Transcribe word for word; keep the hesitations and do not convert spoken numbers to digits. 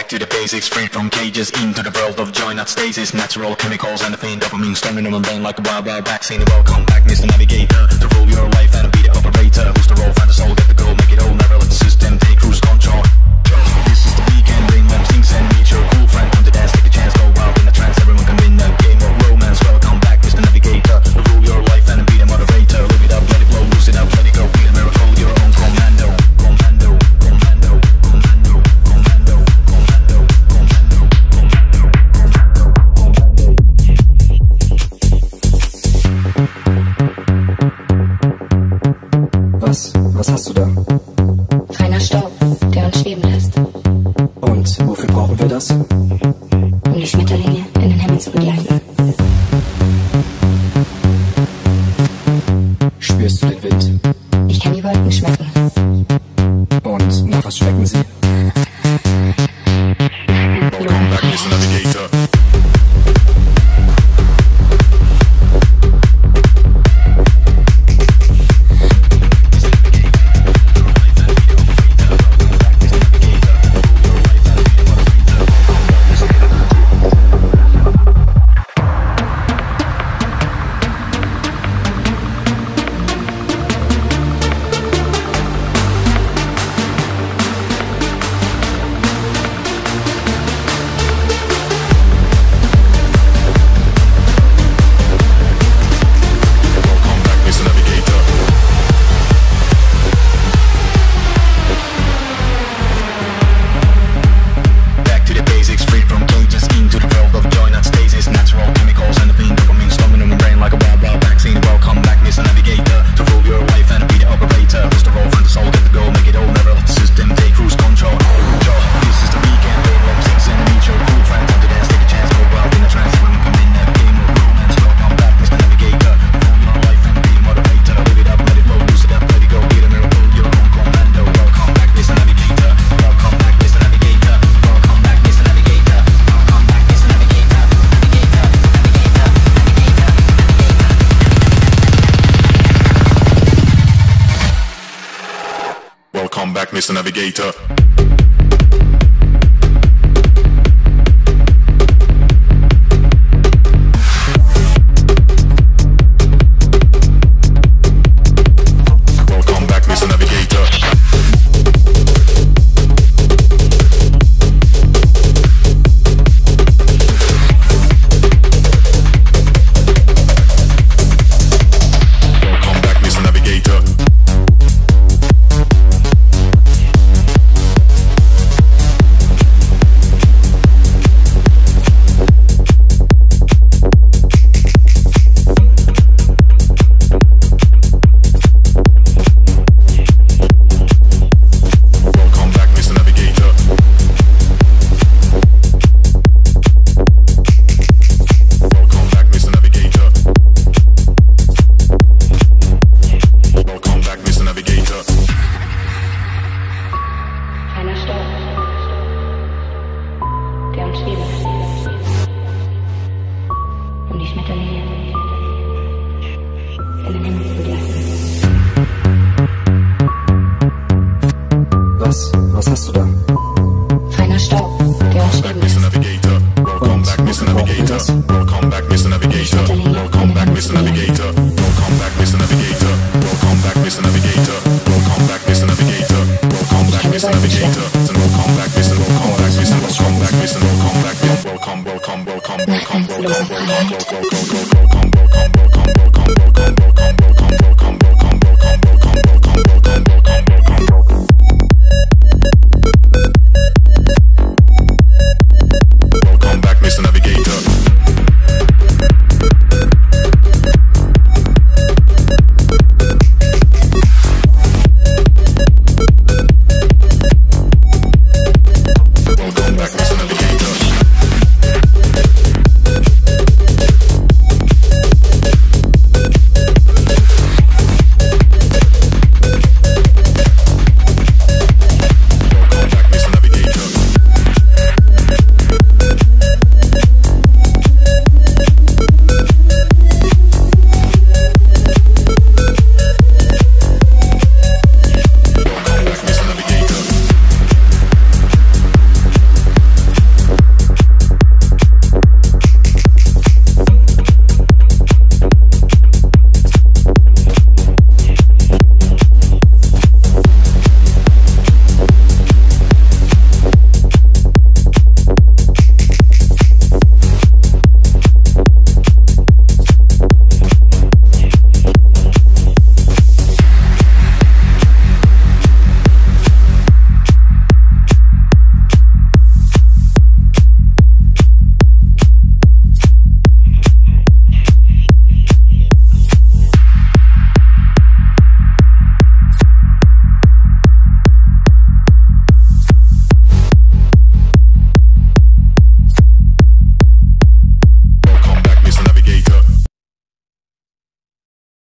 Back to the basics, free from cages, into the world of joy, not stasis. Natural chemicals and the faint dopamine storming in my brain like a wild, wild vaccine. Welcome back, Mister Navigator, to rule your life and be the operator. Who's the role, find the soul, get the goal, make it all, never let the system take cruise control. This is the weekend, bring them things and meet your cool friend. Come to dance, take a chance, go wild in a trance. Everyone can win a game of romance. Welcome back, Mister Navigator, to rule your life and be the moderator. Live it up, let it flow, lose it up, let it go, be a miracle, your own commando. Commando, commando, commando, commando, commando, commando, commando. Was? Was hast du da? Feiner Staub, der uns schweben lässt. Und wofür brauchen wir das? Um die Schmetterlinge in den Himmel zu begleiten. Spürst du den Wind? Ich kann die Wolken schmecken. Und nach was schmecken sie? Welcome back, Mister Navigator. Welcome back, Mister Navigator. Welcome back, Mister Navigator. Welcome back, Mister Navigator. Feiner Staub, der uns schweben lässt. Um die Schmetterlinge in den Himmel zu begleiten. Was? Was hast du da? Feiner Staub, der uns schweben Mister lässt. Navigator. Welcome back, Mister Navigator. Welcome back, Mister Navigator. Welcome back, Mister Navigator. Welcome back, Mister Navigator. Welcome back, Mister Navigator. Welcome back, Mister Navigator. Welcome back, Mister Navigator. Welcome back, Mister. Welcome back, Mister. Welcome back, Mister. Welcome back, welcome, welcome, welcome, welcome, welcome, welcome, welcome, welcome, welcome, welcome.